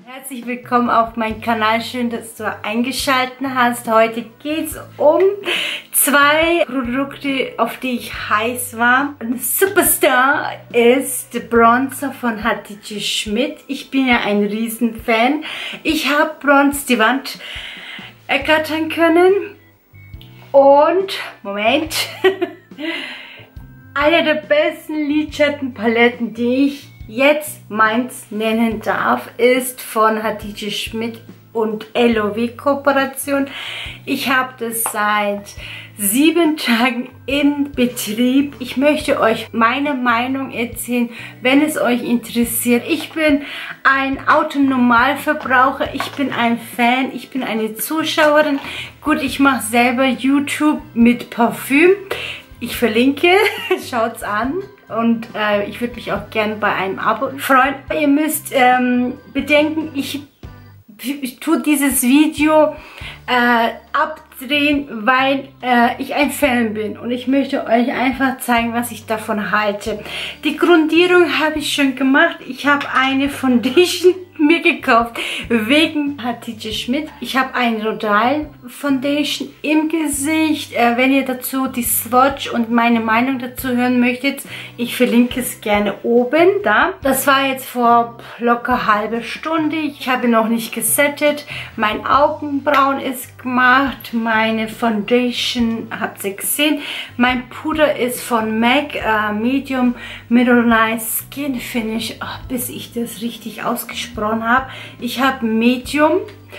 Herzlich willkommen auf meinem Kanal. Schön, dass du eingeschaltet hast. Heute geht es um zwei Produkte, auf die ich heiß war. Ein Superstar ist der Bronzer von Hatice Schmidt. Ich bin ja ein Riesenfan. Ich habe Bronze die Wand ergattern können. Und, Moment, eine der besten Lidschattenpaletten, die ich jetzt meins nennen darf, ist von Hatice Schmidt und LOW Kooperation. Ich habe das seit 7 Tagen in Betrieb. Ich möchte euch meine Meinung erzählen, wenn es euch interessiert. Ich bin ein Autonormalverbraucher, ich bin ein Fan, ich bin eine Zuschauerin. Gut, ich mache selber YouTube mit Parfüm. Ich verlinke, schaut's an. Und ich würde mich auch gerne bei einem Abo freuen. Ihr müsst bedenken, ich tue dieses Video abdrehen, weil ich ein Fan bin. Und ich möchte euch einfach zeigen, was ich davon halte. Die Grundierung habe ich schon gemacht. Ich habe eine Foundation mir gekauft wegen Hatice Schmidt. Ich habe eine Rodale Foundation im Gesicht. Wenn ihr dazu die Swatch und meine Meinung dazu hören möchtet, ich verlinke es gerne oben da. Das war jetzt vor locker halbe Stunde. Ich habe noch nicht gesettet. Mein Augenbrauen ist gemacht. Meine Foundation habt ihr gesehen. Mein Puder ist von MAC Medium Mineralized Skin Finish. Bis ich das richtig ausgesprochen habe. Ich habe Medium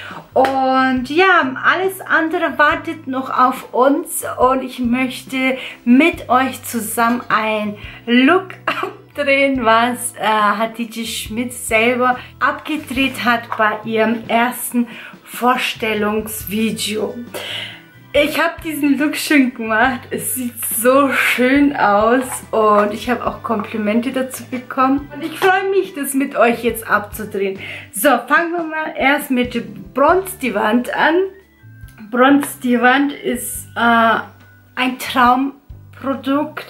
und ja, alles andere wartet noch auf uns und ich möchte mit euch zusammen ein Look abdrehen, was Hatice Schmidt selber abgedreht hat bei ihrem ersten Vorstellungsvideo. Ich habe diesen Look schon gemacht. Es sieht so schön aus und ich habe auch Komplimente dazu bekommen. Und ich freue mich, das mit euch jetzt abzudrehen. So, fangen wir mal erst mit Bronze die Wand an. Bronze die Wand ist ein Traumprodukt.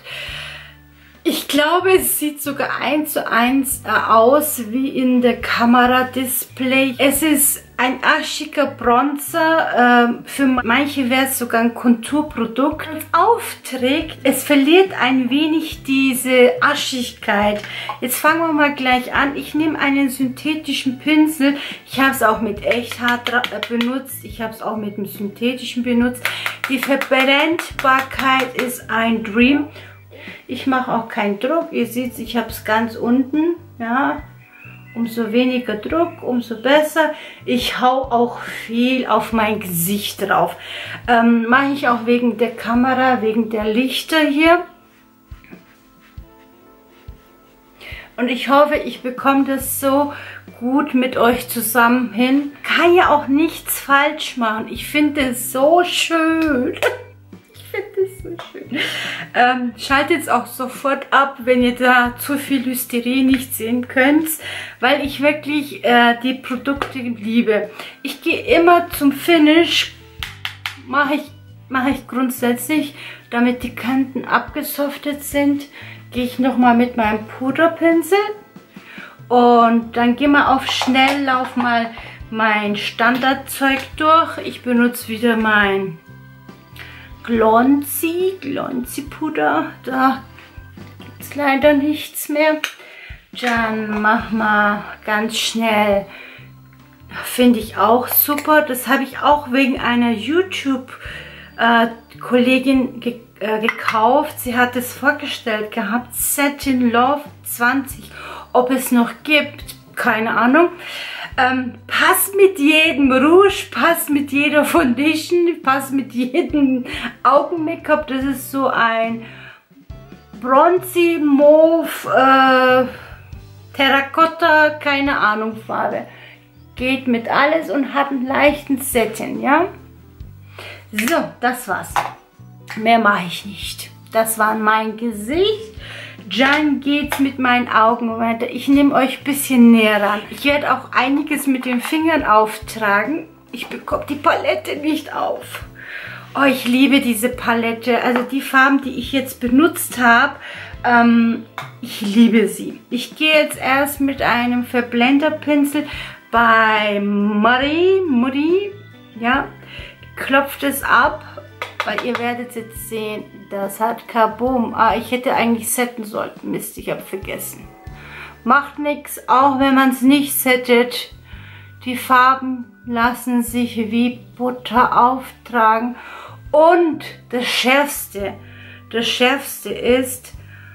Ich glaube, es sieht sogar 1:1 aus wie in der Kameradisplay. Es ist ein aschiger Bronzer. Für manche wäre es sogar ein Konturprodukt. Wenn es aufträgt, es verliert ein wenig diese Aschigkeit. Jetzt fangen wir mal gleich an. Ich nehme einen synthetischen Pinsel. Ich habe es auch mit Echthaar benutzt. Ich habe es auch mit dem synthetischen benutzt. Die Verbrennbarkeit ist ein Dream. Ich mache auch keinen Druck. Ihr seht, ich habe es ganz unten. Ja, umso weniger Druck, umso besser. Ich hau auch viel auf mein Gesicht drauf. Mache ich auch wegen der Kamera, wegen der Lichter hier. Und ich hoffe, ich bekomme das so gut mit euch zusammen hin. Kann ja auch nichts falsch machen. Ich finde es so schön. Das ist so schön. Schaltet es auch sofort ab, wenn ihr da zu viel Hysterie nicht sehen könnt, weil ich wirklich die Produkte liebe. Ich gehe immer zum Finish, mache ich grundsätzlich, damit die Kanten abgesoftet sind, gehe ich nochmal mit meinem Puderpinsel und dann gehen wir auf Schnelllauf mal mein Standardzeug durch. Ich benutze wieder mein Glonzi Puder, da gibt es leider nichts mehr. Dann machen wir ganz schnell, finde ich auch super, das habe ich auch wegen einer YouTube-Kollegin gekauft. Sie hat es vorgestellt gehabt, Satin Love 20, ob es noch gibt, keine Ahnung. Passt mit jedem Rouge, passt mit jeder Foundation, passt mit jedem Augen-Make-up. Das ist so ein Bronzy Mauve, Terracotta, keine Ahnung, Farbe. Geht mit alles und hat einen leichten Satin, ja? So, das war's. Mehr mache ich nicht. Das war mein Gesicht. Dann geht's mit meinen Augen weiter. Ich nehme euch ein bisschen näher ran. Ich werde auch einiges mit den Fingern auftragen. Ich bekomme die Palette nicht auf. Oh, ich liebe diese Palette. Also die Farben, die ich jetzt benutzt habe, ich liebe sie. Ich gehe jetzt erst mit einem Verblenderpinsel bei Mutti, ja, klopft es ab, weil ihr werdet jetzt sehen, das hat Kaboom. Ah, ich hätte eigentlich setten sollen. Mist, ich habe vergessen. Macht nichts, auch wenn man es nicht settet. Die Farben lassen sich wie Butter auftragen. Und das Schärfste ist,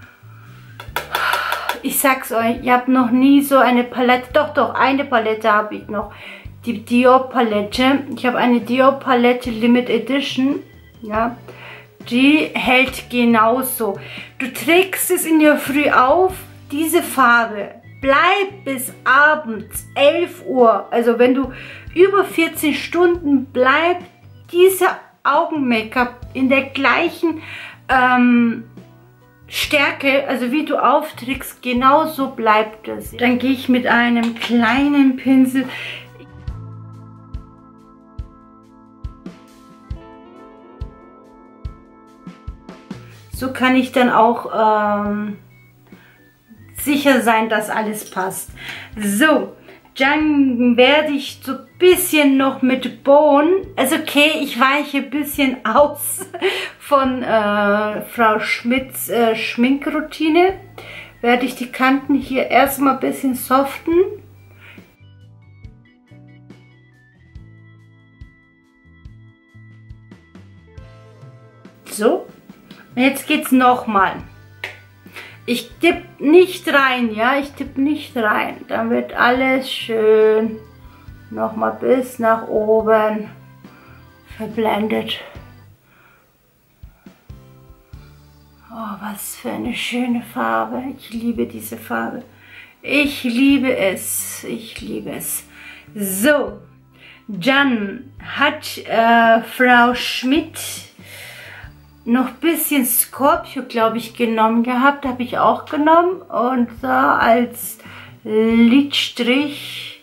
ich sag's euch, ich habe noch nie so eine Palette, doch, eine Palette habe ich noch. Die Dior Palette. Ich habe eine Dior Palette Limit Edition. Ja, die hält genauso. Du trägst es in der Früh auf. Diese Farbe bleibt bis abends 11 Uhr. Also wenn du über 14 Stunden bleibt dieser Augen-Make-up in der gleichen Stärke, also wie du aufträgst, genauso bleibt es. Dann gehe ich mit einem kleinen Pinsel. So kann ich dann auch sicher sein, dass alles passt. So, dann werde ich so ein bisschen noch mit Bone, also okay, ich weiche ein bisschen aus von Frau Schmidts Schminkroutine. Werde ich die Kanten hier erstmal ein bisschen soften. So. Jetzt geht's nochmal. Ich tippe nicht rein, ja, ich tippe nicht rein. Dann wird alles schön nochmal bis nach oben verblendet. Oh, was für eine schöne Farbe. Ich liebe diese Farbe. Ich liebe es. Ich liebe es. So, dann hat Frau Schmidt noch ein bisschen Scorpio, glaube ich, genommen gehabt. Habe ich auch genommen. Und da als Lidstrich.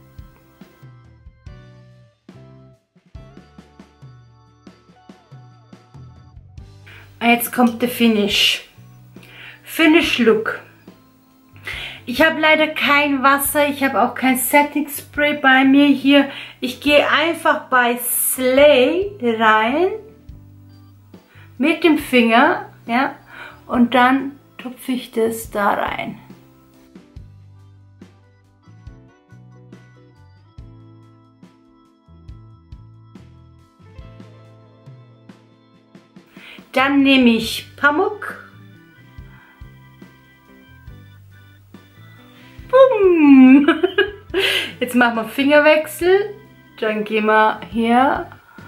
Jetzt kommt der Finish. Finish Look. Ich habe leider kein Wasser. Ich habe auch kein Setting Spray bei mir hier. Ich gehe einfach bei Slay rein. Mit dem Finger, ja, und dann tupfe ich das da rein. Dann nehme ich Pamuk. Boom. Jetzt machen wir Fingerwechsel. Dann gehen wir hier.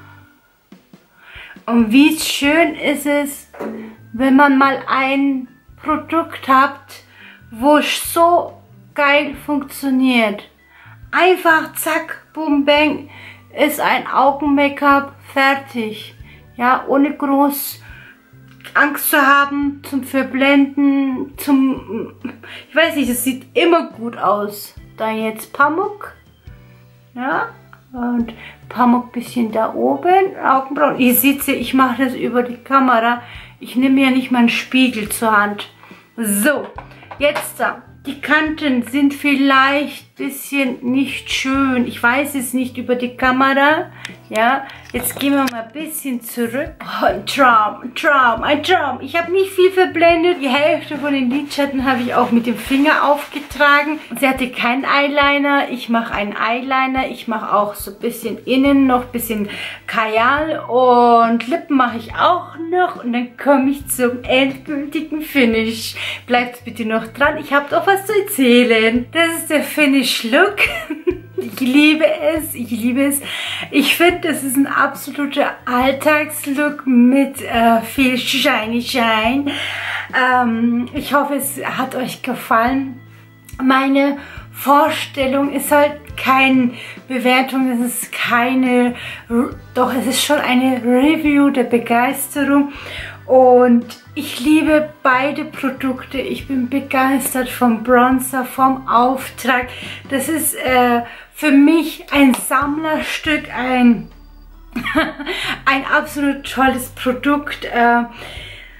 Und wie schön ist es, wenn man mal ein Produkt hat, wo es so geil funktioniert. Einfach zack, boom, bang, ist ein Augen-Make-up fertig. Ja, ohne groß Angst zu haben zum Verblenden, ich weiß nicht, es sieht immer gut aus. Dann jetzt Pamuk. Ja. Und Pamuk bisschen da oben, Augenbrauen. Ihr seht, ich mache das über die Kamera. Ich nehme ja nicht meinen Spiegel zur Hand. So, jetzt da. Die Kanten sind vielleicht ein bisschen nicht schön. Ich weiß es nicht über die Kamera. Ja, jetzt gehen wir mal ein bisschen zurück. Oh, ein Traum, ein Traum, ein Traum. Ich habe nicht viel verblendet. Die Hälfte von den Lidschatten habe ich auch mit dem Finger aufgetragen. Sie hatte keinen Eyeliner. Ich mache einen Eyeliner. Ich mache auch so ein bisschen innen noch ein bisschen Kajal. Und Lippen mache ich auch noch. Und dann komme ich zum endgültigen Finish. Bleibt bitte noch dran. Ich habe doch was zu erzählen. Das ist der Finish Look. Ich liebe es, ich liebe es. Ich finde, das ist ein absoluter Alltagslook mit viel Shiny Shine. Ich hoffe, es hat euch gefallen. Meine Vorstellung ist halt keine Bewertung, es ist keine, doch es ist schon eine Review der Begeisterung. Und ich liebe beide Produkte. Ich bin begeistert vom Bronzer, vom Auftrag. Das ist für mich ein Sammlerstück, ein absolut tolles Produkt.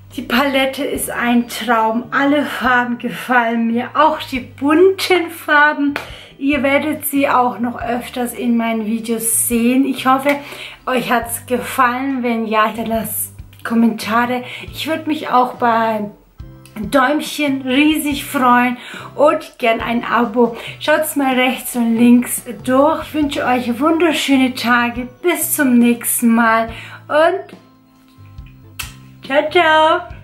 Die Palette ist ein Traum. Alle Farben gefallen mir, auch die bunten Farben. Ihr werdet sie auch noch öfters in meinen Videos sehen. Ich hoffe, euch hat es gefallen. Wenn ja, dann lasst Kommentare. Ich würde mich auch bei Däumchen riesig freuen und gern ein Abo. Schaut mal rechts und links durch. Ich wünsche euch wunderschöne Tage. Bis zum nächsten Mal und ciao, ciao.